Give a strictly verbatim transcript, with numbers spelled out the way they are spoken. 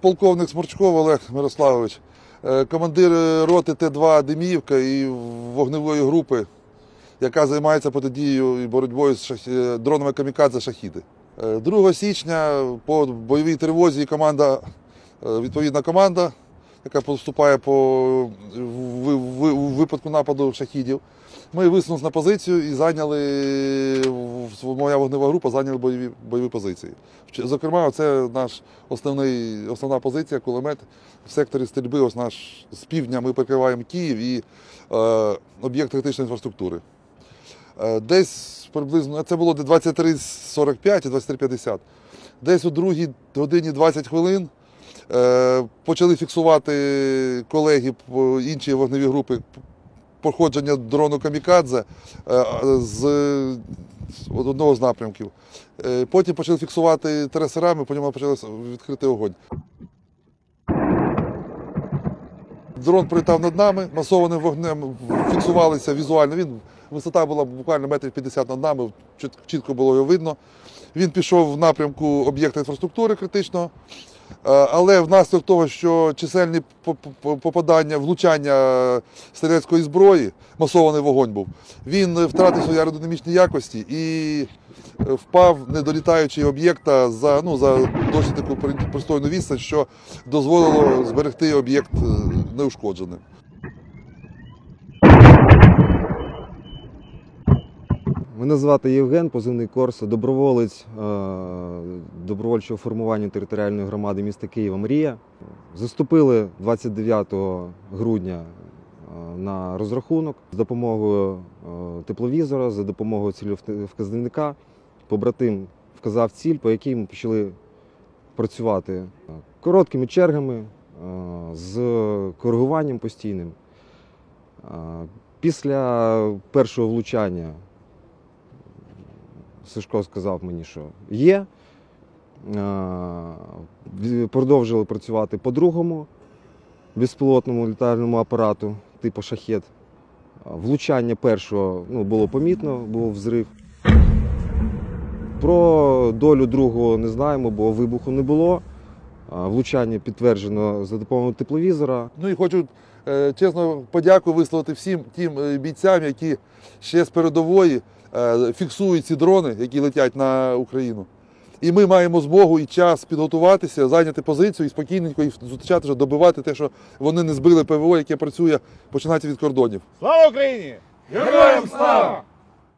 полковник Сморчков Олег Мирославович, командир роти Т два Деміївка і вогневої групи, яка займається протидією і боротьбою з дронами камікадзе «Шахіди». другого січня по бойовій тривозі команда, відповідна команда, яка поступає по випадку нападу шахідів, ми висунулися на позицію і зайняли, моя вогнева група зайняла бойові, бойові позиції. Зокрема, це наш основний, основна позиція, кулемет в секторі стрільби. Ось наш з півдня ми прикриваємо Київ і е, об'єкт критичної інфраструктури. Е, десь приблизно, це було двадцять три сорок п'ять і двадцять три п'ятдесят. Десь у другій годині двадцять хвилин е, почали фіксувати колеги інші вогневі групи походження дрону камікадзе з одного з напрямків. Потім почали фіксувати тресерами, по ньому почали відкрити огонь. Дрон прилітав над нами, масованим вогнем фіксувалися візуально. Він, висота була буквально метрів п'ятдесят над нами, чітко було його видно. Він пішов в напрямку об'єкта інфраструктури критичного, але внаслідок того, що чисельні попадання, влучання стрілецької зброї, масований вогонь був, він втратив свої аеродинамічні якості і впав, не долітаючи об'єкта за, ну, за досить таку пристойну відстань, що дозволило зберегти об'єкт неушкодженим. Мене звати Євген, позивний Корсо, доброволець добровольчого формування територіальної громади міста Києва «Мрія». Заступили двадцять дев'ятого грудня на розрахунок з допомогою тепловізора, за допомогою цільовказника. Побратим вказав ціль, по якій ми почали працювати короткими чергами, з коригуванням постійним. Після першого влучання Сашко сказав мені, що є. Продовжили працювати по другому безпілотному літальному апарату типу «Шахед». Влучання першого, ну, було помітно, був взрив. Про долю другого не знаємо, бо вибуху не було. Влучання підтверджено за допомогою тепловізора. Ну і хочу чесно подяку висловити всім тим бійцям, які ще з передової фіксують ці дрони, які летять на Україну. І ми маємо змогу і час підготуватися, зайняти позицію і спокійненько їх зустрічати, щоб добивати те, що вони не збили ПВО, яке працює, починаючи від кордонів. Слава Україні! Героям слава!